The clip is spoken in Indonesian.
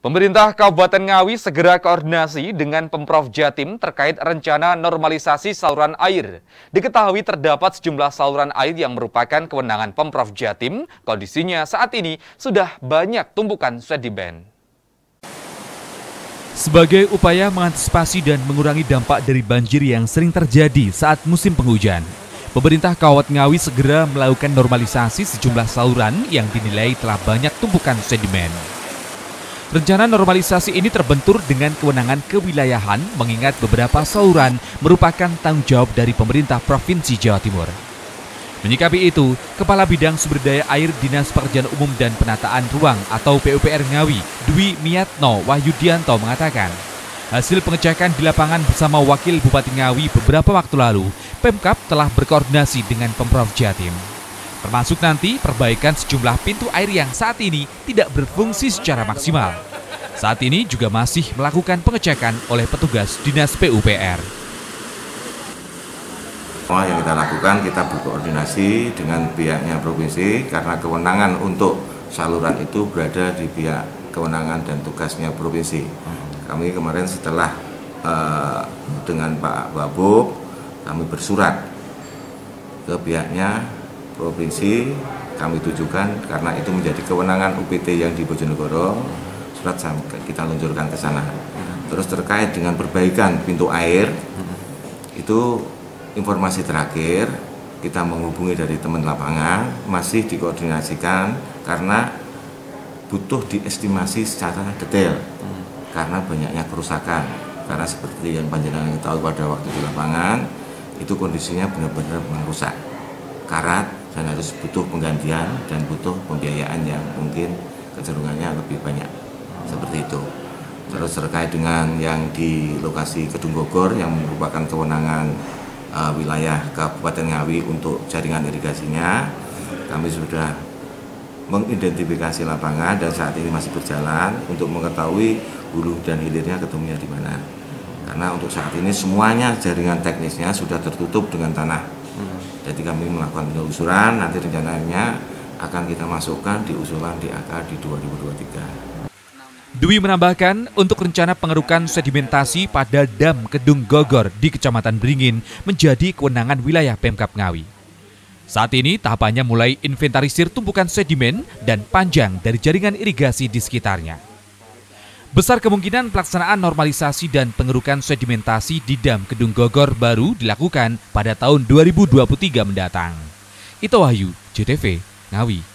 Pemerintah Kabupaten Ngawi segera koordinasi dengan Pemprov Jatim terkait rencana normalisasi saluran air. Diketahui terdapat sejumlah saluran air yang merupakan kewenangan Pemprov Jatim. Kondisinya saat ini sudah banyak tumpukan sedimen. Sebagai upaya mengantisipasi dan mengurangi dampak dari banjir yang sering terjadi saat musim penghujan, pemerintah Kabupaten Ngawi segera melakukan normalisasi sejumlah saluran yang dinilai telah banyak tumpukan sedimen. Rencana normalisasi ini terbentur dengan kewenangan kewilayahan mengingat beberapa saluran merupakan tanggung jawab dari pemerintah Provinsi Jawa Timur. Menyikapi itu, Kepala Bidang Sumber Daya Air Dinas Pekerjaan Umum dan Penataan Ruang atau PUPR Ngawi, Dwi Miyatno Wahyudianto mengatakan, hasil pengecekan di lapangan bersama Wakil Bupati Ngawi beberapa waktu lalu, Pemkab telah berkoordinasi dengan Pemprov Jatim. Termasuk nanti perbaikan sejumlah pintu air yang saat ini tidak berfungsi secara maksimal. Saat ini juga masih melakukan pengecekan oleh petugas Dinas PUPR. Semua yang kita lakukan, kita berkoordinasi dengan pihaknya provinsi karena kewenangan untuk saluran itu berada di pihak kewenangan dan tugasnya provinsi. Kami kemarin setelah dengan Pak Wabub, kami bersurat ke pihaknya provinsi, kami tujukan karena itu menjadi kewenangan UPT yang di Bojonegoro, surat kita luncurkan ke sana. Terus terkait dengan perbaikan pintu air, itu informasi terakhir kita menghubungi dari teman lapangan, masih dikoordinasikan karena butuh diestimasi secara detail karena banyaknya kerusakan. Karena seperti yang panjenengan tahu pada waktu di lapangan, itu kondisinya benar-benar merusak, karat, dan harus butuh penggantian dan butuh pembiayaan yang mungkin kecenderungannya lebih banyak, seperti itu. Terus terkait dengan yang di lokasi Kedung Gogor yang merupakan kewenangan wilayah Kabupaten Ngawi untuk jaringan irigasinya, kami sudah mengidentifikasi lapangan dan saat ini masih berjalan untuk mengetahui hulu dan hilirnya ketemunya di mana. Karena untuk saat ini semuanya jaringan teknisnya sudah tertutup dengan tanah. Jadi kami melakukan penelusuran, nanti rencananya akan kita masukkan di usulan DAK di 2023. Dwi menambahkan, untuk rencana pengerukan sedimentasi pada dam Kedung Gogor di Kecamatan Beringin menjadi kewenangan wilayah Pemkab Ngawi. Saat ini tahapannya mulai inventarisir tumpukan sedimen dan panjang dari jaringan irigasi di sekitarnya. Besar kemungkinan pelaksanaan normalisasi dan pengerukan sedimentasi di dam Kedung Gogor baru dilakukan pada tahun 2023 mendatang. Ito Wahyu, JTV, Ngawi.